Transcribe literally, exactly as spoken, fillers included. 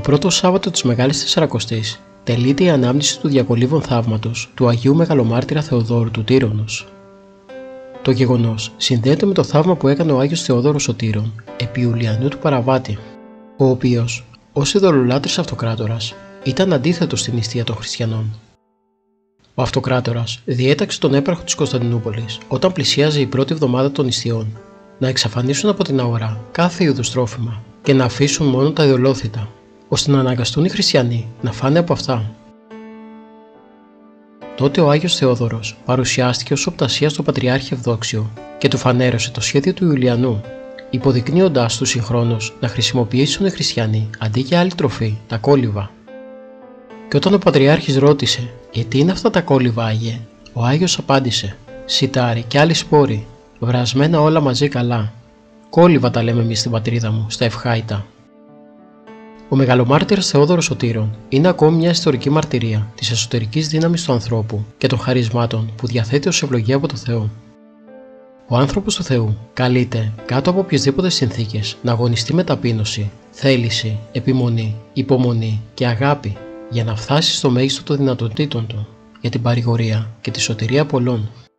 πρώτο Σάββατο της Μεγάλης Τεσσαρακοστής τελείται η ανάμνηση του διακολύβων θαύματος του Αγίου Μεγαλομάρτυρα Θεοδόρου του Τύρονος. Το γεγονός συνδέεται με το θαύμα που έκανε ο Άγιος Θεόδωρος ο Τύρων επί Ιουλιανού του Παραβάτη, ο οποίος, ως ειδωλολάτρης αυτοκράτορας, ήταν αντίθετος στην νηστεία των χριστιανών. Ο αυτοκράτορας διέταξε τον έπαρχο της Κωνσταντινούπολης, όταν πλησίαζε η πρώτη εβδομάδα των νηστειών, να εξαφανίσουν από την αγορά κάθε είδους τρόφιμα και να αφήσουν μόνο τα ειδωλόθυτα, ώστε να αναγκαστούν οι χριστιανοί να φάνε από αυτά. Τότε ο Άγιος Θεόδωρος παρουσιάστηκε ως οπτασία στο Πατριάρχη Ευδόξιο και του φανέρωσε το σχέδιο του Ιουλιανού, υποδεικνύοντάς του συγχρόνως να χρησιμοποιήσουν οι χριστιανοί αντί για άλλη τροφή τα κόλληβα. Και όταν ο Πατριάρχης ρώτησε «Γιατί είναι αυτά τα κόλληβα, Άγιε?», ο Άγιος απάντησε «Σιτάρι και άλλοι σπόροι, βρασμένα όλα μαζί καλά. Κόλληβα τα λέμε εμείς στην πατρίδα μου, στα Ευχάητα». Ο Μεγαλομάρτυρας Θεόδωρος ο Τύρων είναι ακόμη μια ιστορική μαρτυρία της εσωτερικής δύναμης του ανθρώπου και των χαρισμάτων που διαθέτει ως ευλογία από το Θεό. Ο άνθρωπος του Θεού καλείται κάτω από οποιασδήποτε συνθήκες να αγωνιστεί με ταπείνωση, θέληση, επιμονή, υπομονή και αγάπη για να φτάσει στο μέγιστο των δυνατοτήτων του για την παρηγορία και τη σωτηρία πολλών.